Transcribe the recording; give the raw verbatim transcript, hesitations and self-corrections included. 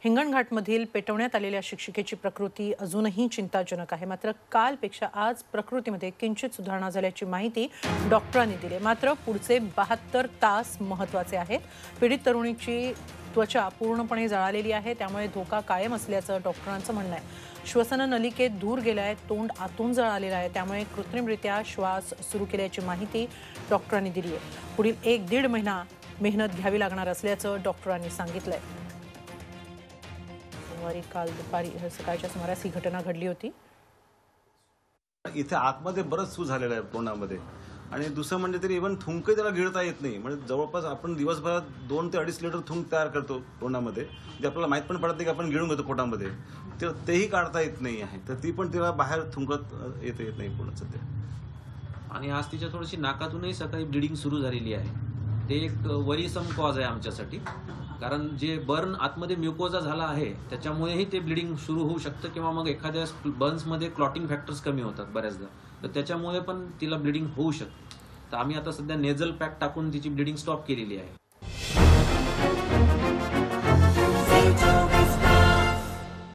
हिंगणघाटमधील पेटवण्यात आलेल्या शिक्षिकेची प्रकृती अजूनही चिंताजनक आहे। मात्र कालपेक्षा आज प्रकृतीमध्ये किंचित सुधारणा झाल्याची माहिती डॉक्टरांनी दिली। मात्र पुढचे बहात्तर तास महत्त्वाचे आहेत। पीडित तरुणीची त्वचा पूर्णपणे जळालेली आहे, त्यामुळे धोका कायम असल्याचं डॉक्टरांचं म्हणणं आहे। श्वसन नलिकेत धूर गेलाय, तोंड आतून जळालेलं आहे, त्यामुळे कृत्रिमरित्या श्वास सुरू केल्याची माहिती डॉक्टरांनी दिली आहे। पुढील एक दीड महिना मेहनत घ्यावी लागणार असल्याचं डॉक्टरांनी सांगितलंय। सोमवारी काल दुपारी सकाळच्या सुमारास ही घटना घडली होती। इथे आतमध्ये बरंच सू झालेलं आहे तोंडामध्ये, आणि दुसरं म्हणजे तरी इव्हन थुंकही त्याला गिळता येत नाही। म्हणजे जवळपास आपण दिवसभरात दोन ते अडीच लिटर थुंक तयार करतो तोंडामध्ये, जे आपल्याला माहित पण पडत नाही की आपण गिळून घेतो पोटामध्ये, तर तेही काढता येत नाही आहे। तर ती पण तिला बाहेर थुंकत येत येत नाही पूर्ण सध्या। आणि आज तिच्या थोडीशी नाकातूनही सकाळी ब्लिडिंग सुरू झालेली आहे। ते एक वरीसम कॉज आहे आमच्यासाठी, कारण जे बर्न आतमध्ये म्युकोजा झाला आहे त्याच्यामुळेही ते ब्लिडिंग सुरू होऊ शकतं, किंवा मग एखाद्या बर्न्समध्ये क्लॉटिंग फॅक्टर्स कमी होतात बऱ्याचदा, तर त्याच्यामुळे पण तिला ब्लिडिंग होऊ शकते। तर आम्ही आता सध्या नेझल पॅक टाकून तिची ब्लिडिंग स्टॉप केलेली आहे।